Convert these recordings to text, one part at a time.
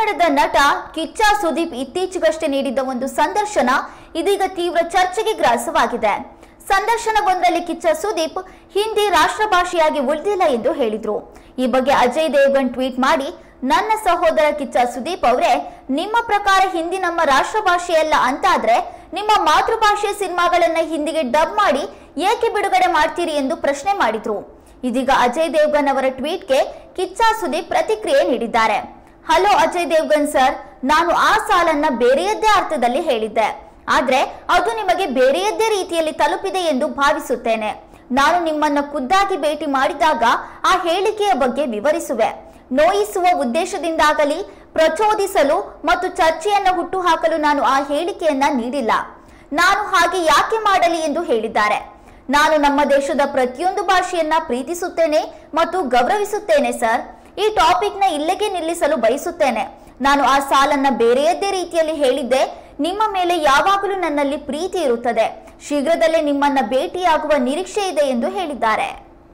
ಕನ್ನಡದ ನಟ ಕಿಚ್ಚ ಸುದೀಪ್ ಇತ್ತೀಚೆಗಷ್ಟೇ ನೀಡಿದ್ದ ಒಂದು ಸಂದರ್ಶನ ಇದೀಗ ತೀವ್ರ ಚರ್ಚೆಗೆ ಗ್ರಾಸವಾಗಿದೆ. ಸಂದರ್ಶನವೊಂದರಲ್ಲಿ ಕಿಚ್ಚ ಸುದೀಪ್ ಹಿಂದಿ ರಾಷ್ಟ್ರ ಭಾಷೆಯಾಗಿ ಉಳಿದಿಲ್ಲ ಎಂದು ಹೇಳಿದ್ರು. ಈ ಬಗ್ಗೆ ಅಜಯ್ ದೇವಗನ್ ಟ್ವೀಟ್ ಮಾಡಿ, ನನ್ನ ಸಹೋದರ ಕಿಚ್ಚ ಸುದೀಪ್ ಅವರೇ, ನಿಮ್ಮ ಪ್ರಕಾರ ಹಿಂದಿ ನಮ್ಮ ರಾಷ್ಟ್ರ ಭಾಷೆಯಲ್ಲ ಅಂತಾದ್ರೆ ನಿಮ್ಮ ಮಾತೃಭಾಷೆ ಸಿನಿಮಾಗಳನ್ನ ಹಿಂದಿಗೆ ಡಬ್ ಮಾಡಿ ಏಕೆ ಬಿಡುಗಡೆ ಮಾಡ್ತೀರಿ ಎಂದು ಪ್ರಶ್ನೆ ಮಾಡಿದ್ರು. ಇದೀಗ ಅಜಯ್ ದೇವಗನ್ ಅವರ ಟ್ವೀಟ್ಗೆ ಕಿಚ್ಚ ಸುದೀಪ್ ಪ್ರತಿಕ್ರಿಯೆ ನೀಡಿದ್ದಾರೆ. ಹಲೋ ಅಜಯ್ ದೇವಗನ್ ಸರ್, ನಾನು ಆ ಸಾಲನ್ನ ಬೇರೆಯದ್ದೇ ಅರ್ಥದಲ್ಲಿ ಹೇಳಿದ್ದೆ, ಆದ್ರೆ ಅದು ನಿಮಗೆ ಬೇರೆಯದ್ದೇ ರೀತಿಯಲ್ಲಿ ತಲುಪಿದೆ ಎಂದು ಭಾವಿಸುತ್ತೇನೆ. ನಾನು ನಿಮ್ಮನ್ನ ಖುದ್ದಾಗಿ ಭೇಟಿ ಮಾಡಿದಾಗ ಆ ಹೇಳಿಕೆಯ ಬಗ್ಗೆ ವಿವರಿಸುವೆ. ನೋಯಿಸುವ ಉದ್ದೇಶದಿಂದಾಗಲಿ ಪ್ರಚೋದಿಸಲು ಮತ್ತು ಚರ್ಚೆಯನ್ನು ಹುಟ್ಟುಹಾಕಲು ನಾನು ಆ ಹೇಳಿಕೆಯನ್ನ ನೀಡಿಲ್ಲ. ನಾನು ಹಾಗೆ ಯಾಕೆ ಮಾಡಲಿ ಎಂದು ಹೇಳಿದ್ದಾರೆ. ನಾನು ನಮ್ಮ ದೇಶದ ಪ್ರತಿಯೊಂದು ಭಾಷೆಯನ್ನ ಪ್ರೀತಿಸುತ್ತೇನೆ ಮತ್ತು ಗೌರವಿಸುತ್ತೇನೆ ಸರ್. ಈ ಟಾಪಿಕ್ ನ ಇಲ್ಲಿಗೆ ನಿಲ್ಲಿಸಲು ಬಯಸುತ್ತೇನೆ. ನಾನು ಆ ಸಾಲನ್ನ ಬೇರೆಯದ್ದೇ ರೀತಿಯಲ್ಲಿ ಹೇಳಿದ್ದೆ. ನಿಮ್ಮ ಮೇಲೆ ಯಾವಾಗಲೂ ನನ್ನಲ್ಲಿ ಪ್ರೀತಿ ಇರುತ್ತದೆ. ಶೀಘ್ರದಲ್ಲೇ ನಿಮ್ಮನ್ನ ಭೇಟಿಯಾಗುವ ನಿರೀಕ್ಷೆ ಇದೆ ಎಂದು ಹೇಳಿದ್ದಾರೆ.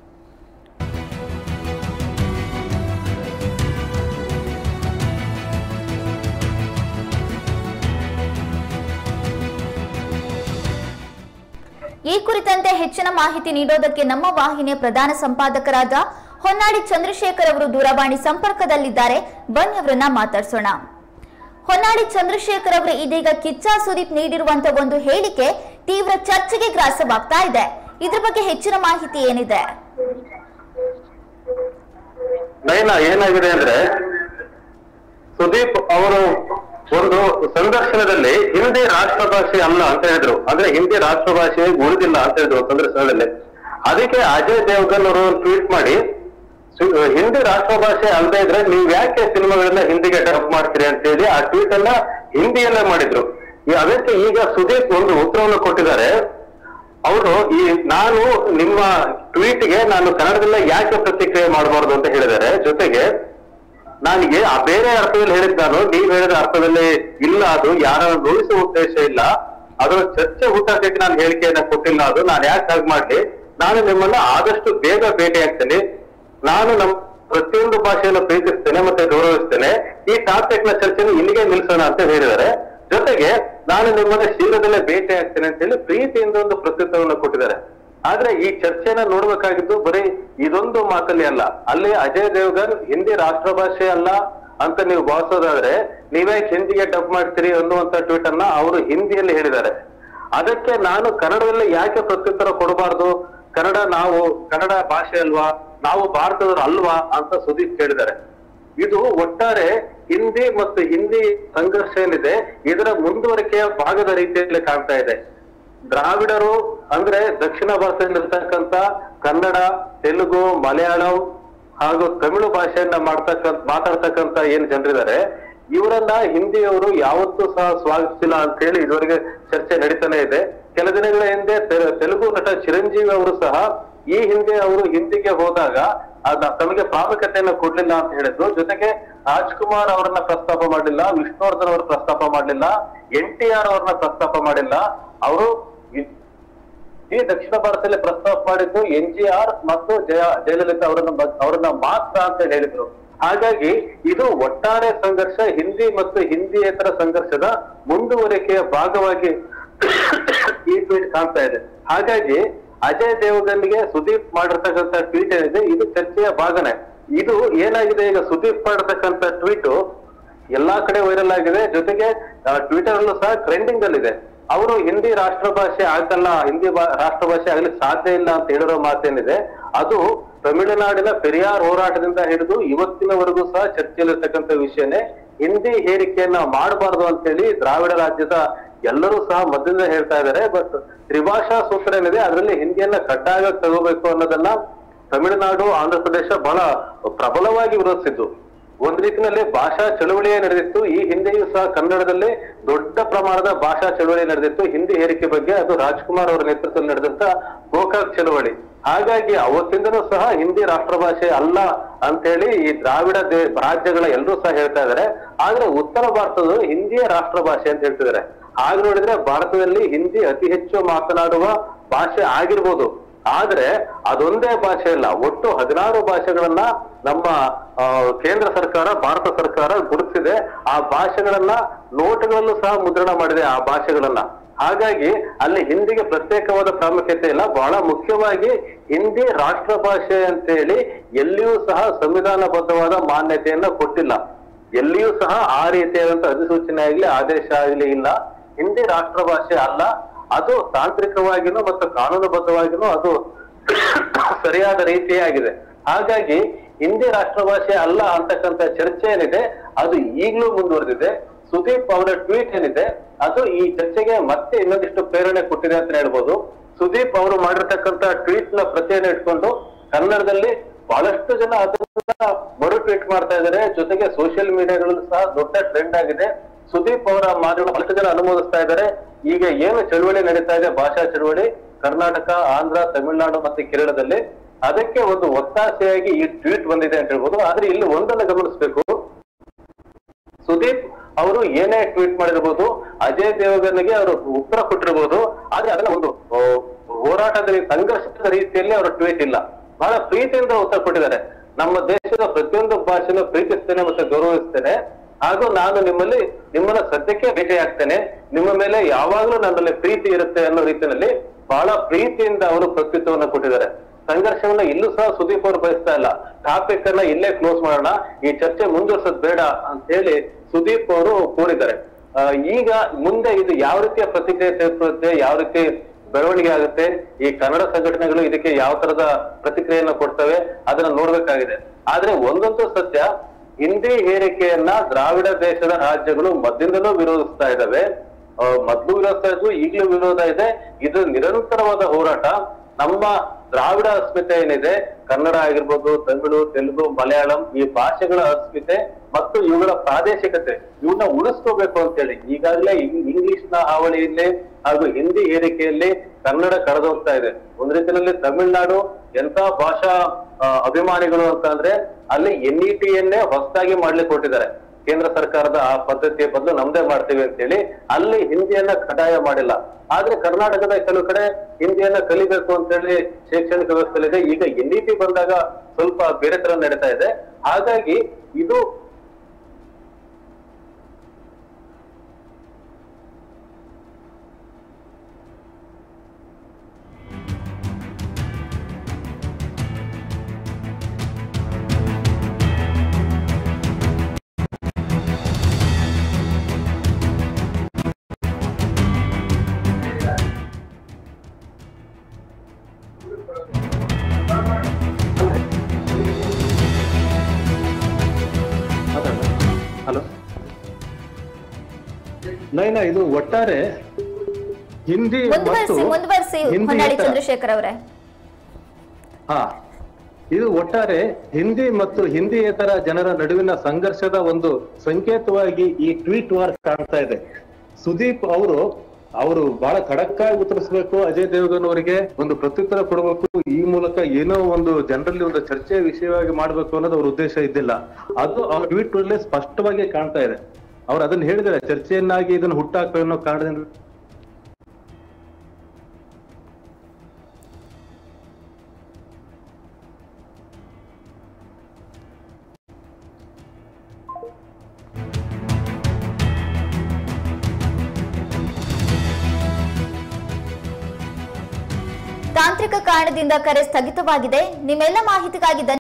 ಈ ಕುರಿತಂತೆ ಹೆಚ್ಚಿನ ಮಾಹಿತಿ ನೀಡೋದಕ್ಕೆ ನಮ್ಮ ವಾಹಿನಿಯ ಪ್ರಧಾನ ಸಂಪಾದಕರಾದ ಹೊನ್ನಾಳಿ ಚಂದ್ರಶೇಖರ್ ಅವರು ದೂರವಾಣಿ ಸಂಪರ್ಕದಲ್ಲಿದ್ದಾರೆ. ಬನ್ನಿ ಅವರನ್ನ ಮಾತಾಡ್ಸೋಣ. ಹೊನ್ನಾಳಿ ಚಂದ್ರಶೇಖರ್ ಅವರು, ಇದೀಗ ಕಿಚ್ಚ ಸುದೀಪ್ ನೀಡಿರುವಂತಹ ಒಂದು ಹೇಳಿಕೆ ತೀವ್ರ ಚರ್ಚೆಗೆ ಗ್ರಾಸವಾಗ್ತಾ ಇದೆ. ಇದ್ರ ಬಗ್ಗೆ ಹೆಚ್ಚಿನ ಮಾಹಿತಿ ಏನಿದೆ? ಏನಾಗಿದೆ ಅಂದ್ರೆ, ಸುದೀಪ್ ಅವರು ಒಂದು ಸಂದರ್ಶನದಲ್ಲಿ ಹಿಂದಿ ರಾಷ್ಟ್ರ ಭಾಷೆ ಅಲ್ಲ ಅಂತ ಹೇಳಿದ್ರು. ಅಂದ್ರೆ ಹಿಂದಿ ರಾಷ್ಟ್ರ ಭಾಷೆ ಉಳಿದಿಲ್ಲ ಅಂತ ಹೇಳಿದ್ರು ಸಂದರ್ಶನದಲ್ಲಿ. ಅದಕ್ಕೆ ಅಜಯ್ ದೇವಗನ್ ಅವರು ಟ್ವೀಟ್ ಮಾಡಿ, ಹಿಂದಿ ರಾಷ್ಟ್ರ ಭಾಷೆ ಅಲ್ಲದೆ ಇದ್ರೆ ನೀವ್ ಯಾಕೆ ಸಿನಿಮಾಗಳನ್ನ ಹಿಂದಿಗೆ ಡಬ್ ಮಾಡ್ತೀರಿ ಅಂತ ಹೇಳಿ ಆ ಟ್ವೀಟ್ ಅನ್ನ ಹಿಂದಿಯಲ್ಲೇ ಮಾಡಿದ್ರು. ಅದಕ್ಕೆ ಈಗ ಸುದೀಪ್ ಒಂದು ಉತ್ತರವನ್ನು ಕೊಟ್ಟಿದ್ದಾರೆ. ಅವರು ನಾನು ನಿಮ್ಮ ಟ್ವೀಟ್ಗೆ ನಾನು ಕನ್ನಡದಲ್ಲೇ ಯಾಕೆ ಪ್ರತಿಕ್ರಿಯೆ ಮಾಡಬಾರ್ದು ಅಂತ ಹೇಳಿದ್ದಾರೆ. ಜೊತೆಗೆ ನನಗೆ ಆ ಬೇರೆ ಅರ್ಥದಲ್ಲಿ ಹೇಳಿದ್ ನಾನು, ನೀವ್ ಹೇಳಿದ ಅರ್ಥದಲ್ಲಿ ಇಲ್ಲ, ಅದು ಯಾರ ನೋಯಿಸುವ ಉದ್ದೇಶ ಇಲ್ಲ, ಅದರ ಚರ್ಚೆ ಹುಟ್ಟಾಕಕ್ಕೆ ನಾನು ಹೇಳಿಕೆಯನ್ನ ಕೊಟ್ಟಿಲ್ಲ, ಅದು ನಾನು ಯಾಕೆ ಹಾಗೆ ಮಾಡ್ಲಿ, ನಾನು ನಿಮ್ಮನ್ನ ಆದಷ್ಟು ಬೇಗ ಭೇಟಿ ಆಗ್ತೇನೆ, ನಾನು ನಮ್ಮ ಪ್ರತಿಯೊಂದು ಭಾಷೆಯನ್ನು ಪ್ರೀತಿಸ್ತೇನೆ ಮತ್ತೆ ಗೌರವಿಸ್ತೇನೆ, ಈ ಟಾಪಿಕ್ ನ ಚರ್ಚೆಯನ್ನು ಇಲ್ಲಿಗೆ ನಿಲ್ಸೋಣ ಅಂತ ಹೇಳಿದ್ದಾರೆ. ಜೊತೆಗೆ ನಾನು ನಿಮ್ಮನ್ನ ಶೀಘ್ರದಲ್ಲೇ ಭೇಟಿ ಆಗ್ತೇನೆ ಅಂತ ಹೇಳಿ ಪ್ರೀತಿಯಿಂದ ಒಂದು ಪ್ರತ್ಯುತ್ತರವನ್ನು ಕೊಟ್ಟಿದ್ದಾರೆ. ಆದ್ರೆ ಈ ಚರ್ಚೆನ ನೋಡ್ಬೇಕಾಗಿದ್ದು ಬರೀ ಇದೊಂದು ಮಾತಲ್ಲಿ ಅಲ್ಲ. ಅಲ್ಲಿ ಅಜಯ್ ದೇವಗನ್ ಹಿಂದಿ ರಾಷ್ಟ್ರ ಭಾಷೆ ಅಲ್ಲ ಅಂತ ನೀವು ಭಾವಿಸೋದಾದ್ರೆ ನೀವೇ ಹಿಂದಿಗೆ ಡಬ್ ಮಾಡ್ತೀರಿ ಅನ್ನುವಂತ ಟ್ವೀಟ್ ಅನ್ನ ಅವರು ಹಿಂದಿಯಲ್ಲಿ ಹೇಳಿದ್ದಾರೆ. ಅದಕ್ಕೆ ನಾನು ಕನ್ನಡದಲ್ಲಿ ಯಾಕೆ ಪ್ರತ್ಯುತ್ತರ ಕೊಡಬಾರ್ದು, ಕನ್ನಡ ಭಾಷೆ ಅಲ್ವಾ, ನಾವು ಭಾರತದವರು ಅಲ್ವಾ ಅಂತ ಸುದೀಪ್ ಹೇಳಿದ್ದಾರೆ. ಇದು ಒಟ್ಟಾರೆ ಹಿಂದಿ ಮತ್ತು ಹಿಂದಿ ಸಂಘರ್ಷ ಏನಿದೆ ಇದರ ಮುಂದುವರಿಕೆಯ ಭಾಗದ ರೀತಿಯಲ್ಲಿ ಕಾಣ್ತಾ ಇದೆ. ದ್ರಾವಿಡರು ಅಂದ್ರೆ ದಕ್ಷಿಣ ಭಾರತದಲ್ಲಿರ್ತಕ್ಕಂಥ ಕನ್ನಡ, ತೆಲುಗು, ಮಲಯಾಳಂ ಹಾಗೂ ತಮಿಳು ಭಾಷೆಯನ್ನ ಮಾತಾಡ್ತಕ್ಕಂಥ ಏನ್ ಜನರಿದ್ದಾರೆ, ಇವರನ್ನ ಹಿಂದಿಯವರು ಯಾವತ್ತೂ ಸಹ ಸ್ವಾಗತಿಸಿಲ್ಲ ಅಂತ ಹೇಳಿ ಇದುವರೆಗೆ ಚರ್ಚೆ ನಡೀತಾನೆ ಇದೆ. ಕೆಲ ದಿನಗಳ ಹಿಂದೆ ತೆಲುಗು ನಟ ಚಿರಂಜೀವಿ ಅವರು ಸಹ ಈ ಹಿಂದೆ ಅವರು ಹಿಂದಿಗೆ ಹೋದಾಗ ತಮಗೆ ಪ್ರಾಮುಖ್ಯತೆಯನ್ನು ಕೊಡ್ಲಿಲ್ಲ ಅಂತ ಹೇಳಿದ್ರು. ಜೊತೆಗೆ ರಾಜ್ಕುಮಾರ್ ಅವರನ್ನ ಪ್ರಸ್ತಾಪ ಮಾಡಲಿಲ್ಲ, ವಿಷ್ಣುವರ್ಧನ್ ಅವರ ಪ್ರಸ್ತಾಪ ಮಾಡಲಿಲ್ಲ, NTR ಅವರನ್ನ ಪ್ರಸ್ತಾಪ ಮಾಡಿಲ್ಲ. ಅವರು ಈ ದಕ್ಷಿಣ ಭಾರತದಲ್ಲಿ ಪ್ರಸ್ತಾಪ ಮಾಡಿದ್ದು NGR ಮತ್ತು ಜಯಲಲಿತಾ ಅವರನ್ನ ಮಾತ್ರ ಅಂತ ಹೇಳಿದ್ರು. ಹಾಗಾಗಿ ಇದು ಒಟ್ಟಾರೆ ಸಂಘರ್ಷ ಹಿಂದಿ ಮತ್ತು ಹಿಂದಿಯೇತರ ಸಂಘರ್ಷದ ಮುಂದುವರಿಕೆಯ ಭಾಗವಾಗಿ ಈ ಟ್ವೀಟ್ ಕಾಣ್ತಾ ಇದೆ. ಹಾಗಾಗಿ ಅಜಯ್ ದೇವಗನ್ಗೆ ಸುದೀಪ್ ಮಾಡಿರ್ತಕ್ಕಂಥ ಟ್ವೀಟ್ ಏನಿದೆ ಇದು ಚರ್ಚೆಯ ಭಾಗನೇ. ಇದು ಏನಾಗಿದೆ, ಈಗ ಸುದೀಪ್ ಮಾಡಿರ್ತಕ್ಕಂಥ ಟ್ವೀಟ್ ಎಲ್ಲಾ ಕಡೆ ವೈರಲ್ ಆಗಿದೆ. ಜೊತೆಗೆ ಟ್ವಿಟರ್ ಅಲ್ಲೂ ಸಹ ಟ್ರೆಂಡಿಂಗ್ ಅಲ್ಲಿದೆ. ಅವರು ಹಿಂದಿ ರಾಷ್ಟ್ರ ಭಾಷೆ ಆಗಲ್ಲ, ಹಿಂದಿ ರಾಷ್ಟ್ರ ಭಾಷೆ ಆಗ್ಲಿಕ್ಕೆ ಸಾಧ್ಯ ಇಲ್ಲ ಅಂತ ಹೇಳಿರೋ ಮಾತೇನಿದೆ ಅದು ತಮಿಳುನಾಡಿನ ಪೆರಿಯಾರ್ ಹೋರಾಟದಿಂದ ಹಿಡಿದು ಇವತ್ತಿನವರೆಗೂ ಸಹ ಚರ್ಚೆಯಲ್ಲಿರ್ತಕ್ಕಂಥ ವಿಷಯನೇ. ಹಿಂದಿ ಹೇರಿಕೆಯನ್ನ ಮಾಡಬಾರ್ದು ಅಂತ ಹೇಳಿ ದ್ರಾವಿಡ ರಾಜ್ಯದ ಎಲ್ಲರೂ ಸಹ ಮೊದಲಿಂದ ಹೇಳ್ತಾ ಇದ್ದಾರೆ. ಬಟ್ ತ್ರಿಭಾಷಾ ಸೂತ್ರ ಏನಿದೆ ಅದರಲ್ಲಿ ಹಿಂದಿಯನ್ನ ಕಡ್ಡಾಯವಾಗಿ ತಗೋಬೇಕು ಅನ್ನೋದನ್ನ ತಮಿಳುನಾಡು, ಆಂಧ್ರ ಪ್ರದೇಶ ಬಹಳ ಪ್ರಬಲವಾಗಿ ವಿರೋಧಿಸಿದ್ದು. ಒಂದ್ ರೀತಿಯಲ್ಲಿ ಭಾಷಾ ಚಳುವಳಿಯೇ ನಡೆದಿತ್ತು. ಈ ಹಿಂದೆಯೂ ಸಹ ಕನ್ನಡದಲ್ಲಿ ದೊಡ್ಡ ಪ್ರಮಾಣದ ಭಾಷಾ ಚಳುವಳಿ ನಡೆದಿತ್ತು ಹಿಂದಿ ಹೇರಿಕೆ ಬಗ್ಗೆ. ಅದು ರಾಜ್ಕುಮಾರ್ ಅವರ ನೇತೃತ್ವದಲ್ಲಿ ನಡೆದಂತ ಗೋಕಾಕ್ ಚಳುವಳಿ. ಹಾಗಾಗಿ ಅವತ್ತಿಂದನೂ ಸಹ ಹಿಂದಿ ರಾಷ್ಟ್ರ ಭಾಷೆ ಅಲ್ಲ ಅಂತ ಹೇಳಿ ಈ ದ್ರಾವಿಡ ರಾಜ್ಯಗಳ ಎಲ್ಲರೂ ಸಹ ಹೇಳ್ತಾ ಇದ್ದಾರೆ. ಆದ್ರೆ ಉತ್ತರ ಭಾರತದ ಹಿಂದಿಯ ರಾಷ್ಟ್ರ ಭಾಷೆ ಅಂತ ಹೇಳ್ತಿದ್ದಾರೆ. ಹಾಗೆ ನೋಡಿದ್ರೆ ಭಾರತದಲ್ಲಿ ಹಿಂದಿ ಅತಿ ಹೆಚ್ಚು ಮಾತನಾಡುವ ಭಾಷೆ ಆಗಿರ್ಬೋದು, ಆದ್ರೆ ಅದೊಂದೇ ಭಾಷೆ ಇಲ್ಲ, ಒಟ್ಟು 16 ಭಾಷೆಗಳನ್ನ ನಮ್ಮ ಕೇಂದ್ರ ಸರ್ಕಾರ, ಭಾರತ ಸರ್ಕಾರ ಗುರುತಿಸಿದೆ. ಆ ಭಾಷೆಗಳನ್ನ ನೋಟುಗಳಲ್ಲೂ ಸಹ ಮುದ್ರಣ ಮಾಡಿದೆ ಆ ಭಾಷೆಗಳನ್ನ. ಹಾಗಾಗಿ ಅಲ್ಲಿ ಹಿಂದಿಗೆ ಪ್ರತ್ಯೇಕವಾದ ಪ್ರಾಮುಖ್ಯತೆ ಇಲ್ಲ. ಬಹಳ ಮುಖ್ಯವಾಗಿ ಹಿಂದಿ ರಾಷ್ಟ್ರ ಭಾಷೆ ಅಂತ ಹೇಳಿ ಎಲ್ಲಿಯೂ ಸಹ ಸಂವಿಧಾನಬದ್ಧವಾದ ಮಾನ್ಯತೆಯನ್ನ ಕೊಟ್ಟಿಲ್ಲ. ಎಲ್ಲಿಯೂ ಸಹ ಆ ರೀತಿಯಾದಂತ ಅಧಿಸೂಚನೆ ಆಗ್ಲಿ ಆದೇಶ ಆಗ್ಲಿ ಇಲ್ಲ. ಹಿಂದಿ ರಾಷ್ಟ್ರ ಭಾಷೆ ಅಲ್ಲ, ಅದು ತಾಂತ್ರಿಕವಾಗಿನೂ ಮತ್ತು ಕಾನೂನುಬದ್ಧವಾಗಿನೂ ಅದು ಸರಿಯಾದ ರೀತಿಯಾಗಿದೆ. ಹಾಗಾಗಿ ಹಿಂದಿ ರಾಷ್ಟ್ರ ಭಾಷೆ ಅಲ್ಲ ಅಂತಕ್ಕಂಥ ಚರ್ಚೆ ಏನಿದೆ ಅದು ಈಗಲೂ ಮುಂದುವರೆದಿದೆ. ಸುದೀಪ್ ಅವರ ಟ್ವೀಟ್ ಏನಿದೆ ಅದು ಈ ಚರ್ಚೆಗೆ ಮತ್ತೆ ಇನ್ನೊಂದಿಷ್ಟು ಪ್ರೇರಣೆ ಕೊಟ್ಟಿದೆ ಅಂತ ಹೇಳ್ಬೋದು. ಸುದೀಪ್ ಅವರು ಮಾಡಿರ್ತಕ್ಕಂಥ ಟ್ವೀಟ್ ನ ಪ್ರತಿಯನ್ನು ಇಟ್ಕೊಂಡು ಕನ್ನಡದಲ್ಲಿ ಬಹಳಷ್ಟು ಜನ ಅದನ್ನ ಮರು ಟ್ವೀಟ್ ಮಾಡ್ತಾ ಇದ್ದಾರೆ. ಜೊತೆಗೆ ಸೋಷಿಯಲ್ ಮೀಡಿಯಾಗಳಲ್ಲೂ ಸಹ ದೊಡ್ಡ ಟ್ರೆಂಡ್ ಆಗಿದೆ. ಸುದೀಪ್ ಅವರ ಮಾತುಗಳು ಬಹಳಷ್ಟು ಜನ ಅನುಮೋದಿಸ್ತಾ ಇದ್ದಾರೆ. ಈಗ ಏನು ಚಳುವಳಿ ನಡೀತಾ ಇದೆ, ಭಾಷಾ ಚಳುವಳಿ ಕರ್ನಾಟಕ, ಆಂಧ್ರ, ತಮಿಳುನಾಡು ಮತ್ತೆ ಕೇರಳದಲ್ಲಿ, ಅದಕ್ಕೆ ಒಂದು ಒತ್ತಾಸೆಯಾಗಿ ಈ ಟ್ವೀಟ್ ಬಂದಿದೆ ಅಂತ ಹೇಳ್ಬೋದು. ಆದ್ರೆ ಇಲ್ಲಿ ಒಂದನ್ನ ಗಮನಿಸಬೇಕು, ಸುದೀಪ್ ಅವರು ಏನೇ ಟ್ವೀಟ್ ಮಾಡಿರ್ಬೋದು, ಅಜಯ್ ದೇವಗನ್ಗೆ ಅವರು ಉತ್ತರ ಕೊಟ್ಟಿರ್ಬೋದು, ಆದ್ರೆ ಅದನ್ನ ಒಂದು ಹೋರಾಟದಲ್ಲಿ ಸಂಘರ್ಷದ ರೀತಿಯಲ್ಲಿ ಅವರ ಟ್ವೀಟ್ ಇಲ್ಲ. ಬಹಳ ಪ್ರೀತಿಯಿಂದ ಉತ್ತರ ಕೊಟ್ಟಿದ್ದಾರೆ. ನಮ್ಮ ದೇಶದ ಪ್ರತಿಯೊಂದು ಭಾಷೆಯನ್ನು ಪ್ರೀತಿಸ್ತೇನೆ ಮತ್ತೆ ಗೌರವಿಸ್ತೇನೆ, ಹಾಗೂ ನಾನು ನಿಮ್ಮನ್ನ ಸದ್ಯಕ್ಕೆ ಭೇಟಿ ಆಗ್ತೇನೆ, ನಿಮ್ಮ ಮೇಲೆ ಯಾವಾಗ್ಲೂ ನನ್ನಲ್ಲಿ ಪ್ರೀತಿ ಇರುತ್ತೆ ಅನ್ನೋ ರೀತಿಯಲ್ಲಿ ಬಹಳ ಪ್ರೀತಿಯಿಂದ ಅವರು ಪ್ರತ್ಯುತ್ತರವನ್ನ ಕೊಟ್ಟಿದ್ದಾರೆ. ಸಂಘರ್ಷವನ್ನ ಇಲ್ಲೂ ಸಹ ಸುದೀಪ್ ಅವರು ಬಯಸ್ತಾ ಇಲ್ಲ. ಟಾಪಿಕ್ ಅನ್ನ ಇಲ್ಲೇ ಕ್ಲೋಸ್ ಮಾಡೋಣ, ಈ ಚರ್ಚೆ ಮುಂದುವರ್ಸೋದ್ ಬೇಡ ಅಂತ ಹೇಳಿ ಸುದೀಪ್ ಅವರು ಕೋರಿದ್ದಾರೆ. ಈಗ ಮುಂದೆ ಇದು ಯಾವ ರೀತಿಯ ಪ್ರತಿಕ್ರಿಯೆ ತೆಗೆದುಕೊಳ್ಳುತ್ತೆ, ಯಾವ ರೀತಿ ಬೆಳವಣಿಗೆ ಆಗುತ್ತೆ, ಈ ಕನ್ನಡ ಸಂಘಟನೆಗಳು ಇದಕ್ಕೆ ಯಾವ ತರದ ಪ್ರತಿಕ್ರಿಯೆಯನ್ನ ಕೊಡ್ತವೆ ಅದನ್ನ ನೋಡ್ಬೇಕಾಗಿದೆ. ಆದ್ರೆ ಒಂದಂತೂ ಸತ್ಯ, ಹಿಂದಿ ಹೇರಿಕೆಯನ್ನ ದ್ರಾವಿಡ ದೇಶದ ರಾಜ್ಯಗಳು ಮಧ್ಯದಿಂದಲೂ ವಿರೋಧಿಸ್ತಾ ಇದ್ದಾವೆ. ಮೊದಲು ವಿರೋಧಿಸ್ತಾ ಇದ್ವು, ಈಗಲೂ ವಿರೋಧ ಇದೆ. ಇದು ನಿರಂತರವಾದ ಹೋರಾಟ. ನಮ್ಮ ದ್ರಾವಿಡ ಅಸ್ಮಿತೆ ಏನಿದೆ, ಕನ್ನಡ ಆಗಿರ್ಬೋದು, ತಮಿಳು, ತೆಲುಗು, ಮಲಯಾಳಂ, ಈ ಭಾಷೆಗಳ ಅಸ್ಮಿತೆ ಮತ್ತು ಇವುಗಳ ಪ್ರಾದೇಶಿಕತೆ ಇವನ್ನ ಉಳಿಸ್ಕೋಬೇಕು ಅಂತ ಹೇಳಿ ಈಗಾಗಲೇ ಇಂಗ್ಲಿಷ್ ನ ಹಾವಳಿಯಲ್ಲಿ ಹಾಗೂ ಹಿಂದಿ ಹೇರಿಕೆಯಲ್ಲಿ ಕನ್ನಡ ಕಳೆದೋಗ್ತಾ ಇದೆ. ಒಂದ್ ರೀತಿಯಲ್ಲಿ ತಮಿಳುನಾಡು ಎಂತ ಭಾಷಾ ಅಭಿಮಾನಿಗಳು ಅಂತ ಅಂದ್ರೆ ಅಲ್ಲಿ NET-ಯನ್ನೇ ಹೊಸದಾಗಿ ಮಾಡ್ಲಿಕ್ಕೆ ಕೊಟ್ಟಿದ್ದಾರೆ. ಕೇಂದ್ರ ಸರ್ಕಾರದ ಆ ಪದ್ಧತಿಯ ಬದಲು ನಮ್ದೇ ಮಾಡ್ತೀವಿ ಅಂತ ಹೇಳಿ ಅಲ್ಲಿ ಹಿಂದಿಯನ್ನ ಕಡ್ಡಾಯ ಮಾಡಿಲ್ಲ. ಆದ್ರೆ ಕರ್ನಾಟಕದ ಕೆಲವು ಕಡೆ ಹಿಂದಿಯನ್ನ ಕಲಿಬೇಕು ಅಂತ ಹೇಳಿ ಶೈಕ್ಷಣಿಕ ವ್ಯವಸ್ಥೆಯಲ್ಲಿದೆ. ಈಗ NET ಬಂದಾಗ ಸ್ವಲ್ಪ ಬೇರೆ ತರ ನಡೀತಾ ಇದೆ. ಹಾಗಾಗಿ ಇದು ನೈನಾ, ಇದು ಒಟ್ಟಾರೆ ಹಿಂದಿ ಮುಂದುವರಿಸಿ ಚಂದ್ರಶೇಖರ್ ಅವರೇ. ಇದು ಒಟ್ಟಾರೆ ಹಿಂದಿ ಮತ್ತು ಹಿಂದಿಯೇತರ ಜನರ ನಡುವಿನ ಸಂಘರ್ಷದ ಒಂದು ಸಂಕೇತವಾಗಿ ಈ ಟ್ವೀಟ್ ವಾರ್ ಕಾಣ್ತಾ ಇದೆ. ಸುದೀಪ್ ಅವರು ಬಹಳ ಖಡಕ್ಕಾಗಿ ಉತ್ತರಿಸಬೇಕು, ಅಜಯ್ ದೇವಗನ್ ಅವರಿಗೆ ಒಂದು ಪ್ರತ್ಯುತ್ತರ ಕೊಡಬೇಕು, ಈ ಮೂಲಕ ಏನೋ ಒಂದು ಜನರಲ್ಲಿ ಒಂದು ಚರ್ಚೆಯ ವಿಷಯವಾಗಿ ಮಾಡ್ಬೇಕು ಅನ್ನೋದು ಅವ್ರ ಉದ್ದೇಶ ಇದ್ದಿಲ್ಲ. ಅದು ಅವ್ರ ಟ್ವೀಟ್ ನಲ್ಲಿ ಸ್ಪಷ್ಟವಾಗಿ ಕಾಣ್ತಾ ಇದೆ. ಅವ್ರು ಅದನ್ನ ಹೇಳಿದ್ದಾರೆ, ಚರ್ಚೆಯನ್ನಾಗಿ ಇದನ್ನು ಹುಟ್ಟಾಕೋ ಅನ್ನೋ ಕಾರಣದಿಂದ. ತಾಂತ್ರಿಕ ಕಾರಣದಿಂದ ಕರೆ ಸ್ಥಗಿತವಾಗಿದೆ. ನಿಮ್ಮೆಲ್ಲ ಮಾಹಿತಿಗಾಗಿ